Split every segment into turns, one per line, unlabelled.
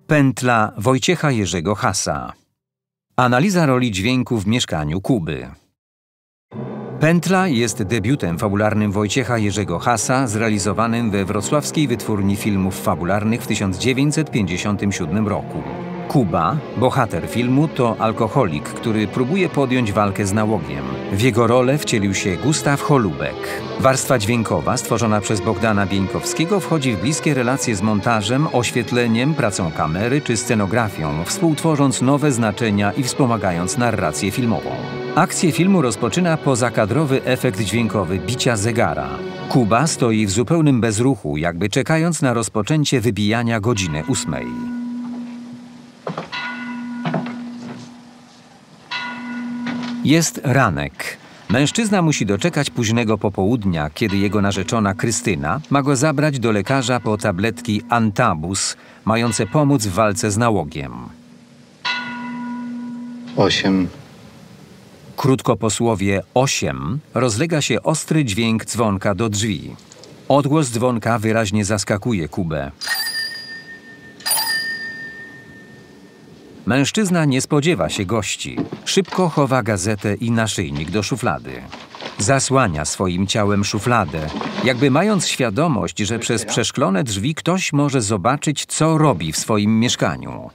Pętla Wojciecha Jerzego Hasa. Analiza roli dźwięku w mieszkaniu Kuby. Pętla jest debiutem fabularnym Wojciecha Jerzego Hasa, zrealizowanym we wrocławskiej wytwórni filmów fabularnych w 1957 roku. Kuba, bohater filmu, to alkoholik, który próbuje podjąć walkę z nałogiem. W jego rolę wcielił się Gustaw Holubek. Warstwa dźwiękowa stworzona przez Bogdana Bieńkowskiego wchodzi w bliskie relacje z montażem, oświetleniem, pracą kamery czy scenografią, współtworząc nowe znaczenia i wspomagając narrację filmową. Akcję filmu rozpoczyna pozakadrowy efekt dźwiękowy bicia zegara. Kuba stoi w zupełnym bezruchu, jakby czekając na rozpoczęcie wybijania godziny 8. Jest ranek. Mężczyzna musi doczekać późnego popołudnia, kiedy jego narzeczona Krystyna ma go zabrać do lekarza po tabletki Antabus, mające pomóc w walce z nałogiem.
8.
Krótko po słowie 8 rozlega się ostry dźwięk dzwonka do drzwi. Odgłos dzwonka wyraźnie zaskakuje Kubę. Mężczyzna nie spodziewa się gości. Szybko chowa gazetę i naszyjnik do szuflady. Zasłania swoim ciałem szufladę, jakby mając świadomość, że przez przeszklone drzwi ktoś może zobaczyć, co robi w swoim mieszkaniu.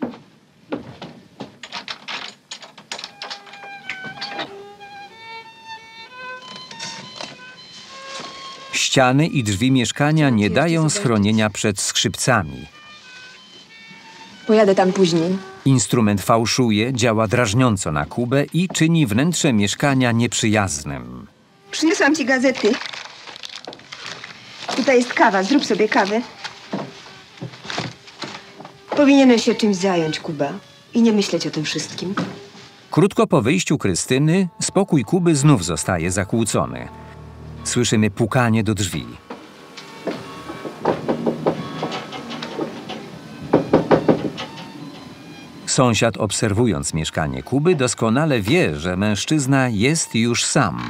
Ściany i drzwi mieszkania nie dają schronienia przed skrzypcami.
Pojadę tam później.
Instrument fałszuje, działa drażniąco na Kubę i czyni wnętrze mieszkania nieprzyjaznym.
Przyniosłam ci gazety. Tutaj jest kawa, zrób sobie kawę. Powinieneś się czymś zająć, Kuba. I nie myśleć o tym wszystkim.
Krótko po wyjściu Krystyny, spokój Kuby znów zostaje zakłócony. Słyszymy pukanie do drzwi. Sąsiad, obserwując mieszkanie Kuby, doskonale wie, że mężczyzna jest już sam.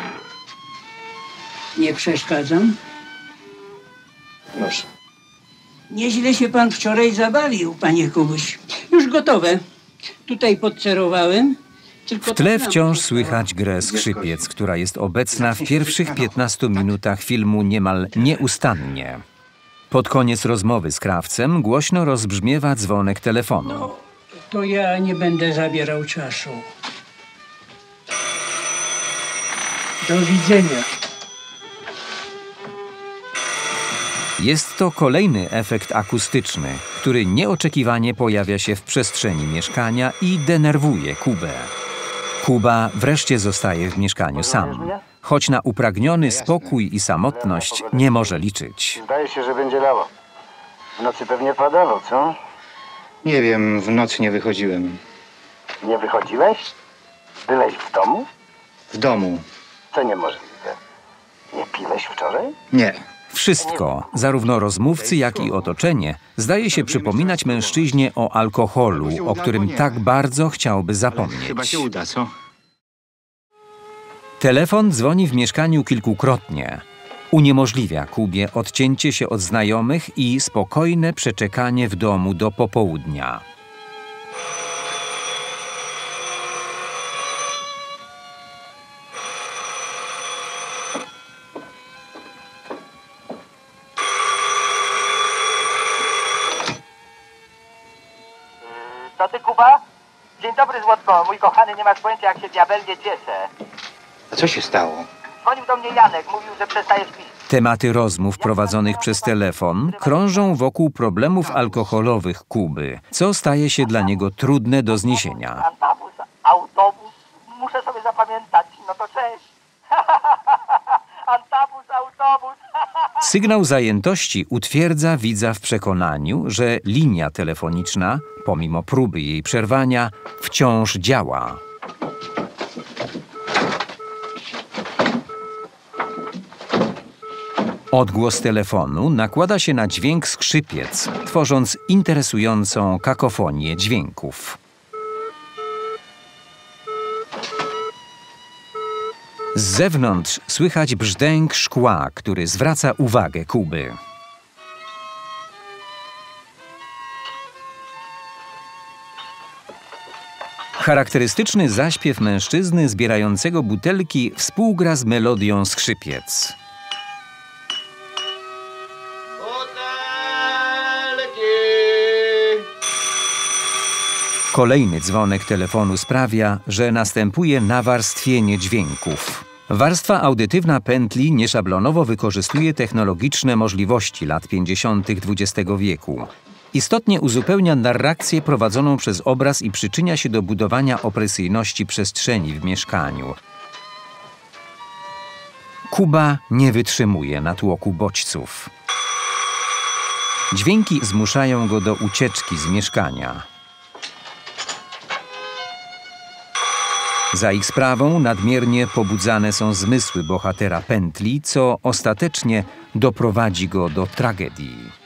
Nie przeszkadzam?
Proszę.
Nieźle się pan wczoraj zabawił, panie Kubuś. Już gotowe. Tutaj podcerowałem.
W tle wciąż słychać grę skrzypiec, która jest obecna w pierwszych 15 minutach filmu niemal nieustannie. Pod koniec rozmowy z krawcem głośno rozbrzmiewa dzwonek telefonu.
No, to ja nie będę zabierał czasu. Do widzenia.
Jest to kolejny efekt akustyczny, który nieoczekiwanie pojawia się w przestrzeni mieszkania i denerwuje Kubę. Kuba wreszcie zostaje w mieszkaniu sam, choć na upragniony spokój i samotność nie może liczyć.
Zdaje się, że będzie lało. W nocy pewnie padało, co?
Nie wiem, w nocy nie wychodziłem.
Nie wychodziłeś? Byłeś w domu?
W domu.
To niemożliwe. Nie piłeś wczoraj?
Nie.
Wszystko, zarówno rozmówcy, jak i otoczenie, zdaje się przypominać mężczyźnie o alkoholu, o którym tak bardzo chciałby zapomnieć.
Chyba się uda, co?
Telefon dzwoni w mieszkaniu kilkukrotnie. Uniemożliwia Kubie odcięcie się od znajomych i spokojne przeczekanie w domu do popołudnia.
To ty, Kuba? Dzień dobry, Złotko. Mój kochany, nie masz pojęcia, jak się diabelnie cieszę.
A co się stało?
Dzwonił do mnie Janek, mówił, że przestajesz pić.
Tematy rozmów prowadzonych przez telefon krążą wokół problemów alkoholowych Kuby, co staje się dla niego trudne do zniesienia.
Antabus, autobus. Muszę sobie zapamiętać. No to cześć. Antabus, autobus.
Sygnał zajętości utwierdza widza w przekonaniu, że linia telefoniczna, pomimo próby jej przerwania, wciąż działa. Odgłos telefonu nakłada się na dźwięk skrzypiec, tworząc interesującą kakofonię dźwięków. Z zewnątrz słychać brzdęk szkła, który zwraca uwagę Kuby. Charakterystyczny zaśpiew mężczyzny zbierającego butelki współgra z melodią skrzypiec. Kolejny dzwonek telefonu sprawia, że następuje nawarstwienie dźwięków. Warstwa audytywna pętli nieszablonowo wykorzystuje technologiczne możliwości lat 50. XX wieku. Istotnie uzupełnia narrację prowadzoną przez obraz i przyczynia się do budowania opresyjności przestrzeni w mieszkaniu. Kuba nie wytrzymuje natłoku bodźców. Dźwięki zmuszają go do ucieczki z mieszkania. Za ich sprawą nadmiernie pobudzane są zmysły bohatera pętli, co ostatecznie doprowadzi go do tragedii.